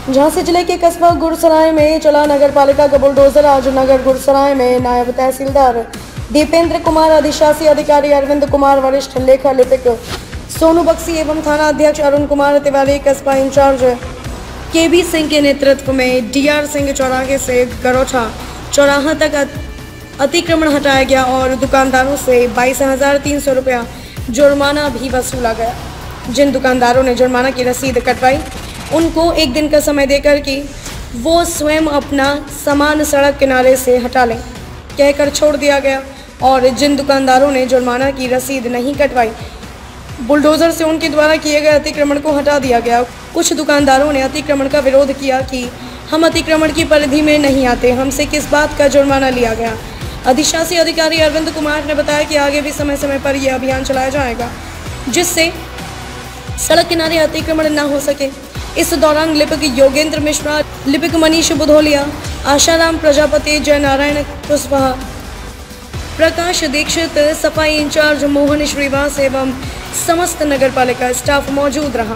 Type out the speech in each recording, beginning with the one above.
झांसी जिले के कस्बा गुरसराय में चला नगर पालिका का बुलडोजर। आज नगर गुरसराय में नायब तहसीलदार दीपेंद्र कुमार, अधिशासी अधिकारी अरविंद कुमार, वरिष्ठ लेखा लिपिक सोनू बक्सी एवं थाना अध्यक्ष अरुण कुमार तिवारी, कस्बा इंचार्ज केबी सिंह के नेतृत्व में डीआर सिंह चौराहे से गरोठा चौराहा तक अतिक्रमण हटाया गया और दुकानदारों से 22,300 रुपया जुर्माना भी वसूला गया। जिन दुकानदारों ने जुर्माना की रसीद कटवाई उनको एक दिन का समय देकर कि वो स्वयं अपना सामान सड़क किनारे से हटा लें कहकर छोड़ दिया गया और जिन दुकानदारों ने जुर्माना की रसीद नहीं कटवाई बुलडोजर से उनके द्वारा किए गए अतिक्रमण को हटा दिया गया। कुछ दुकानदारों ने अतिक्रमण का विरोध किया कि हम अतिक्रमण की परिधि में नहीं आते, हमसे किस बात का जुर्माना लिया गया। अधिशासी अधिकारी अरविंद कुमार ने बताया कि आगे भी समय समय पर यह अभियान चलाया जाएगा जिससे सड़क किनारे अतिक्रमण न हो सके। इस दौरान लिपिक योगेंद्र मिश्रा, लिपिक मनीष बुधोलिया, आशाराम प्रजापति, जय नारायण कुशवाहा, प्रकाश दीक्षित, सफाई इंचार्ज मोहन श्रीवास एवं समस्त नगर पालिका स्टाफ मौजूद रहा।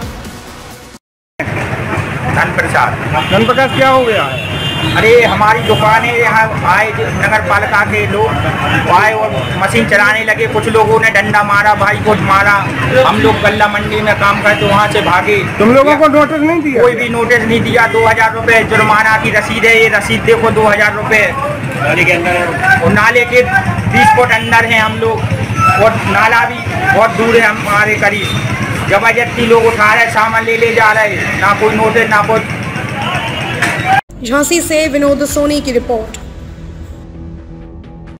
धन प्रकाश क्या हो गया है? अरे हमारी दुकान है, यहाँ आए नगर पालिका के लोग आए और मशीन चलाने लगे। कुछ लोगों ने डंडा मारा, भाई को मारा। हम लोग गल्ला मंडी में काम करते वहाँ से भागे। तुम लोगों को नोटिस नहीं दिया? कोई भी नोटिस नहीं दिया। 2,000 रुपये जुर्माना की रसीद है, ये रसीद देखो 2,000 रुपये। और नाले के 20 फुट अंदर हैं हम लोग और नाला भी बहुत दूर है हमारे करीब। जबरदस्ती लोग उठा रहे, सामान ले जा रहे, ना कोई नोटिस ना कोई। झांसी से विनोद सोनी की रिपोर्ट।